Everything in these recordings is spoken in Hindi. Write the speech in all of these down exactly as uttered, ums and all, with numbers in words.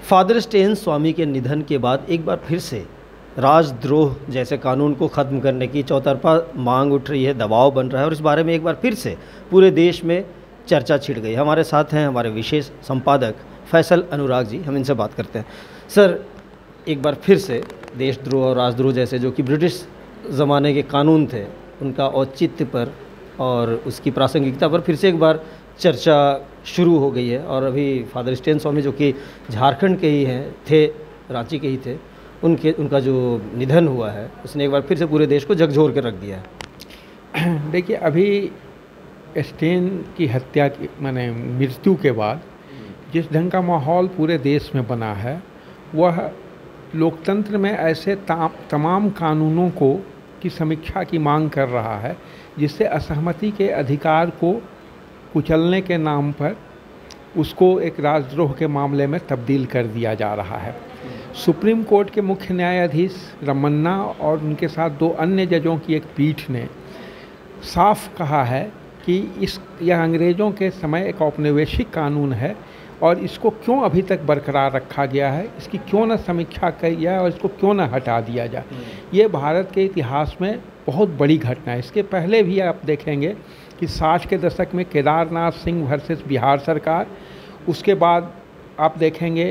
फादर स्टेन स्वामी के निधन के बाद एक बार फिर से राजद्रोह जैसे कानून को ख़त्म करने की चौतरफा मांग उठ रही है, दबाव बन रहा है और इस बारे में एक बार फिर से पूरे देश में चर्चा छिड़ गई। हमारे साथ हैं हमारे विशेष संपादक फैसल अनुराग जी, हम इनसे बात करते हैं। सर, एक बार फिर से देशद्रोह और राजद्रोह जैसे जो कि ब्रिटिश ज़माने के कानून थे उनका औचित्य पर और उसकी प्रासंगिकता पर फिर से एक बार चर्चा शुरू हो गई है। और अभी फादर स्टेन स्वामी जो कि झारखंड के ही हैं थे, रांची के ही थे, उनके उनका जो निधन हुआ है उसने एक बार फिर से पूरे देश को झकझोर कर रख दिया है। देखिए, अभी स्टेन की हत्या की माने मृत्यु के बाद जिस ढंग का माहौल पूरे देश में बना है, वह लोकतंत्र में ऐसे तमाम कानूनों को की समीक्षा की मांग कर रहा है जिससे असहमति के अधिकार को कुचलने के नाम पर उसको एक राजद्रोह के मामले में तब्दील कर दिया जा रहा है। सुप्रीम कोर्ट के मुख्य न्यायाधीश रमन्ना और उनके साथ दो अन्य जजों की एक पीठ ने साफ कहा है कि इस यह अंग्रेज़ों के समय एक औपनिवेशिक कानून है और इसको क्यों अभी तक बरकरार रखा गया है, इसकी क्यों न समीक्षा की जाए और इसको क्यों न हटा दिया जाए। ये भारत के इतिहास में बहुत बड़ी घटना है। इसके पहले भी आप देखेंगे कि साठ के दशक में केदारनाथ सिंह वर्सेस बिहार सरकार, उसके बाद आप देखेंगे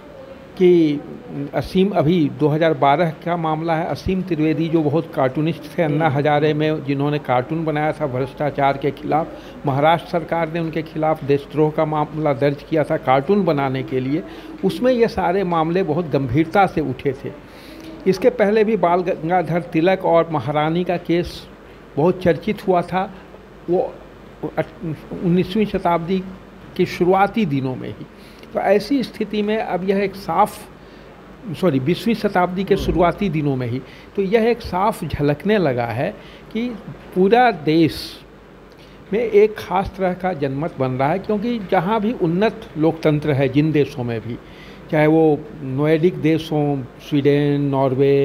कि असीम अभी दो हज़ार बारह का मामला है, असीम त्रिवेदी जो बहुत कार्टूनिस्ट थे अन्ना हजारे में, जिन्होंने कार्टून बनाया था भ्रष्टाचार के खिलाफ, महाराष्ट्र सरकार ने उनके खिलाफ देशद्रोह का मामला दर्ज किया था कार्टून बनाने के लिए। उसमें ये सारे मामले बहुत गंभीरता से उठे थे। इसके पहले भी बाल गंगाधर तिलक और महारानी का केस बहुत चर्चित हुआ था, वो उन्नीसवीं शताब्दी की शुरुआती दिनों में ही। तो ऐसी स्थिति में अब यह एक साफ सॉरी बीसवीं शताब्दी के शुरुआती दिनों में ही तो यह एक साफ झलकने लगा है कि पूरा देश में एक ख़ास तरह का जनमत बन रहा है, क्योंकि जहाँ भी उन्नत लोकतंत्र है जिन देशों में भी, चाहे वो नॉर्डिक देश हों, स्वीडन, नॉर्वे,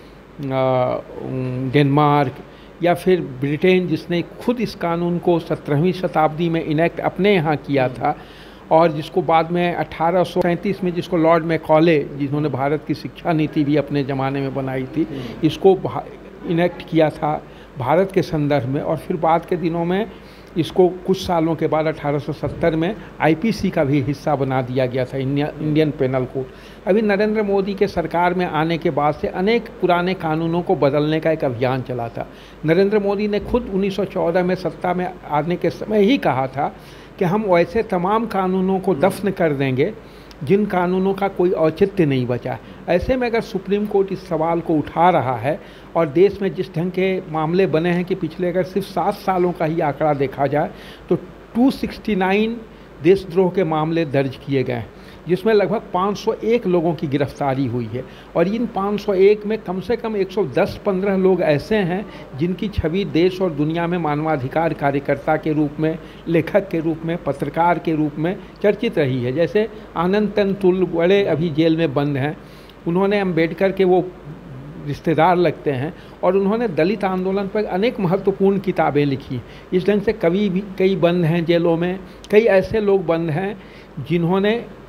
डेनमार्क या फिर ब्रिटेन जिसने खुद इस कानून को सत्रहवीं शताब्दी में इनेक्ट अपने यहाँ किया था और जिसको बाद में अठारह सौ सैंतीस में जिसको लॉर्ड मैकॉले जिन्होंने भारत की शिक्षा नीति भी अपने ज़माने में बनाई थी, इसको इनेक्ट किया था भारत के संदर्भ में। और फिर बाद के दिनों में इसको कुछ सालों के बाद अठारह सौ सत्तर में आईपीसी का भी हिस्सा बना दिया गया था, इंडिया इंडियन पेनल कोड। अभी नरेंद्र मोदी के सरकार में आने के बाद से अनेक पुराने कानूनों को बदलने का एक अभियान चला था। नरेंद्र मोदी ने खुद उन्नीस सौ चौदह में सत्ता में आने के समय ही कहा था कि हम वैसे तमाम कानूनों को दफन कर देंगे जिन कानूनों का कोई औचित्य नहीं बचा। ऐसे में अगर सुप्रीम कोर्ट इस सवाल को उठा रहा है और देश में जिस ढंग के मामले बने हैं कि पिछले अगर सिर्फ सात सालों का ही आंकड़ा देखा जाए तो दो सौ उनहत्तर देशद्रोह के मामले दर्ज किए गए हैं, जिसमें लगभग पाँच सौ एक लोगों की गिरफ्तारी हुई है। और इन पाँच सौ एक में कम से कम एक सौ दस पंद्रह लोग ऐसे हैं जिनकी छवि देश और दुनिया में मानवाधिकार कार्यकर्ता के रूप में, लेखक के रूप में, पत्रकार के रूप में चर्चित रही है। जैसे आनंद तंतुल बड़े अभी जेल में बंद हैं, उन्होंने अम्बेडकर के वो रिश्तेदार लगते हैं और उन्होंने दलित आंदोलन पर अनेक महत्वपूर्ण किताबें लिखी। इस ढंग से कवि भी कई बंद हैं जेलों में, कई ऐसे लोग बंद हैं जिन्होंने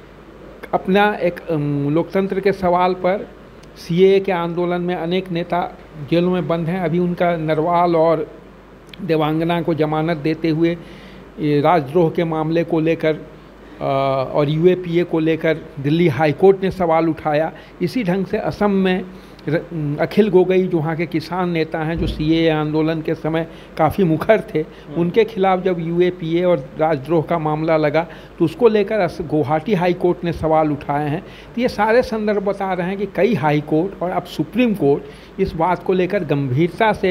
अपना एक लोकतंत्र के सवाल पर, सीएए के आंदोलन में अनेक नेता जेलों में बंद हैं। अभी उनका नरवाल और देवांगना को जमानत देते हुए राजद्रोह के मामले को लेकर और यूएपीए को लेकर दिल्ली हाई कोर्ट ने सवाल उठाया। इसी ढंग से असम में अखिल गोगोई जो वहाँ के किसान नेता हैं, जो सीएए आंदोलन के समय काफ़ी मुखर थे, उनके खिलाफ जब यूएपीए और राजद्रोह का मामला लगा तो उसको लेकर गुवाहाटी हाई कोर्ट ने सवाल उठाए हैं। तो ये सारे संदर्भ बता रहे हैं कि कई हाई कोर्ट और अब सुप्रीम कोर्ट इस बात को लेकर गंभीरता से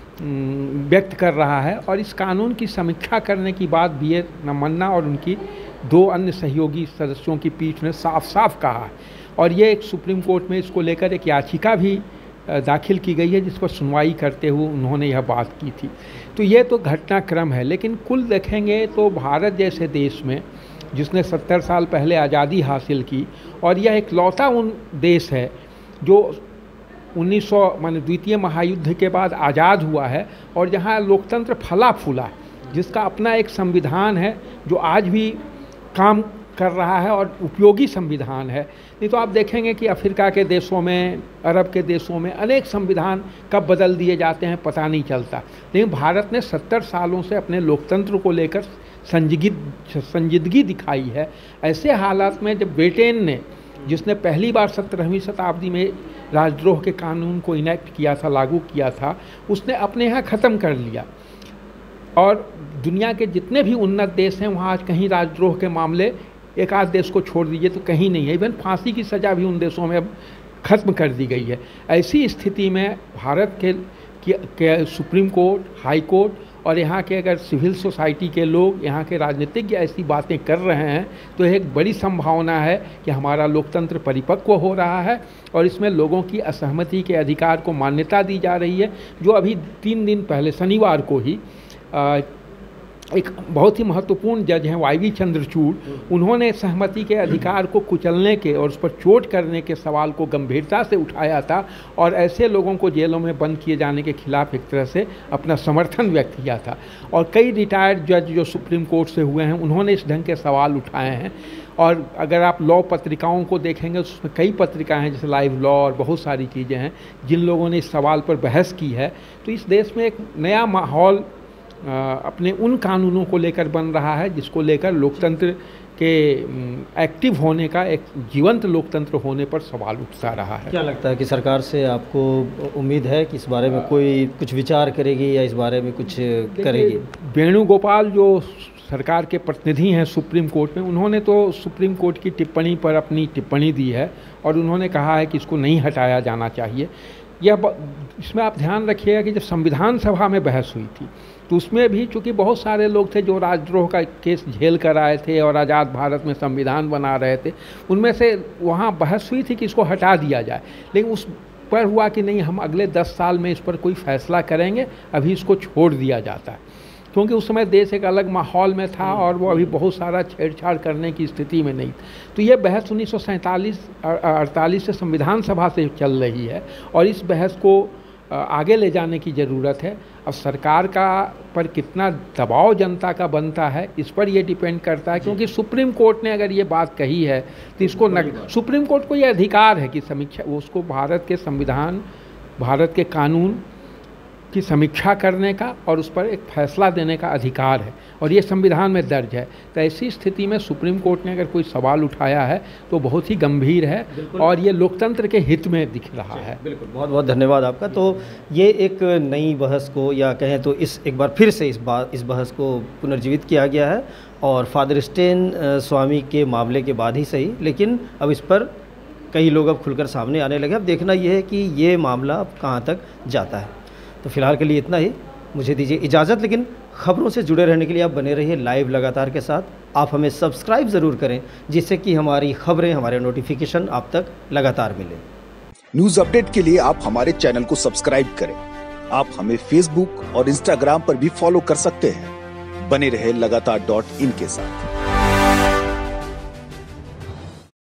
व्यक्त कर रहा है और इस कानून की समीक्षा करने की बात बी ए रमन्ना और उनकी दो अन्य सहयोगी सदस्यों की पीठ ने साफ साफ कहा है। और ये एक सुप्रीम कोर्ट में इसको लेकर एक याचिका भी दाखिल की गई है जिस पर सुनवाई करते हुए उन्होंने यह बात की थी। तो ये तो घटनाक्रम है, लेकिन कुल देखेंगे तो भारत जैसे देश में जिसने सत्तर साल पहले आज़ादी हासिल की और यह एक लौता उन देश है जो उन्नीस सौ माने द्वितीय महायुद्ध के बाद आज़ाद हुआ है और जहाँ लोकतंत्र फला फूला, जिसका अपना एक संविधान है जो आज भी काम कर रहा है और उपयोगी संविधान है। नहीं तो आप देखेंगे कि अफ्रीका के देशों में, अरब के देशों में अनेक संविधान कब बदल दिए जाते हैं पता नहीं चलता। लेकिन भारत ने सत्तर सालों से अपने लोकतंत्र को लेकर संजीद संजीदगी दिखाई है। ऐसे हालात में जब ब्रिटेन ने, जिसने पहली बार सत्रहवीं शताब्दी में राजद्रोह के कानून को इनेक्ट किया था, लागू किया था, उसने अपने यहाँ ख़त्म कर लिया। और दुनिया के जितने भी उन्नत देश हैं वहाँ आज कहीं राजद्रोह के मामले, एक आध देश को छोड़ दीजिए तो कहीं नहीं है। इवन फांसी की सज़ा भी उन देशों में अब ख़त्म कर दी गई है। ऐसी स्थिति में भारत के, के, के सुप्रीम कोर्ट, हाई कोर्ट और यहाँ के अगर सिविल सोसाइटी के लोग, यहाँ के राजनीतिज्ञ ऐसी बातें कर रहे हैं तो एक बड़ी संभावना है कि हमारा लोकतंत्र परिपक्व हो रहा है और इसमें लोगों की असहमति के अधिकार को मान्यता दी जा रही है। जो अभी तीन दिन पहले शनिवार को ही आ, एक बहुत ही महत्वपूर्ण जज हैं वाई वी चंद्रचूड़, उन्होंने सहमति के अधिकार को कुचलने के और उस पर चोट करने के सवाल को गंभीरता से उठाया था और ऐसे लोगों को जेलों में बंद किए जाने के खिलाफ एक तरह से अपना समर्थन व्यक्त किया था। और कई रिटायर्ड जज जो सुप्रीम कोर्ट से हुए हैं उन्होंने इस ढंग के सवाल उठाए हैं। और अगर आप लॉ पत्रिकाओं को देखेंगे तो उसमें कई पत्रिकाएं हैं जैसे लाइव लॉ और बहुत सारी चीज़ें हैं जिन लोगों ने इस सवाल पर बहस की है। तो इस देश में एक नया माहौल अपने उन कानूनों को लेकर बन रहा है जिसको लेकर लोकतंत्र के एक्टिव होने का, एक जीवंत लोकतंत्र होने पर सवाल उठता रहा है। क्या लगता है कि सरकार से आपको उम्मीद है कि इस बारे में कोई कुछ विचार करेगी या इस बारे में कुछ करेगी? वेणुगोपाल जो सरकार के प्रतिनिधि हैं सुप्रीम कोर्ट में, उन्होंने तो सुप्रीम कोर्ट की टिप्पणी पर अपनी टिप्पणी दी है और उन्होंने कहा है कि इसको नहीं हटाया जाना चाहिए। यह इसमें आप ध्यान रखिएगा कि जब संविधान सभा में बहस हुई थी तो उसमें भी चूँकि बहुत सारे लोग थे जो राजद्रोह का केस झेल कर आए थे और आज़ाद भारत में संविधान बना रहे थे, उनमें से वहाँ बहस हुई थी कि इसको हटा दिया जाए। लेकिन उस पर हुआ कि नहीं, हम अगले दस साल में इस पर कोई फैसला करेंगे, अभी इसको छोड़ दिया जाता है। क्योंकि उस समय देश एक अलग माहौल में था और वो अभी बहुत सारा छेड़छाड़ करने की स्थिति में नहीं। तो ये बहस उन्नीस सौ सैंतालीस अड़तालीस से संविधान सभा से चल रही है और इस बहस को आगे ले जाने की ज़रूरत है। अब सरकार का पर कितना दबाव जनता का बनता है इस पर ये डिपेंड करता है, क्योंकि सुप्रीम कोर्ट ने अगर ये बात कही है तो इसको न, सुप्रीम कोर्ट को ये अधिकार है कि समीक्षा, उसको भारत के संविधान, भारत के कानून की समीक्षा करने का और उस पर एक फैसला देने का अधिकार है और ये संविधान में दर्ज है। तो ऐसी स्थिति में सुप्रीम कोर्ट ने अगर कोई सवाल उठाया है तो बहुत ही गंभीर है और ये लोकतंत्र के हित में दिख रहा है। बिल्कुल, बहुत बहुत धन्यवाद आपका। तो ये एक नई बहस को, या कहें तो इस एक बार फिर से इस बात इस बहस को पुनर्जीवित किया गया है और फादर स्टेन स्वामी के मामले के बाद ही सही, लेकिन अब इस पर कई लोग अब खुलकर सामने आने लगे। अब देखना यह है कि ये मामला अब कहाँ तक जाता है। तो फिलहाल के लिए इतना ही, मुझे दीजिए इजाज़त। लेकिन खबरों से जुड़े रहने के लिए आप बने रहिए लाइव लगातार के साथ। आप हमें सब्सक्राइब ज़रूर करें जिससे कि हमारी खबरें, हमारे नोटिफिकेशन आप तक लगातार मिले। न्यूज अपडेट के लिए आप हमारे चैनल को सब्सक्राइब करें। आप हमें फेसबुक और इंस्टाग्राम पर भी फॉलो कर सकते हैं। बने रहे लगातार डॉट इन के साथ।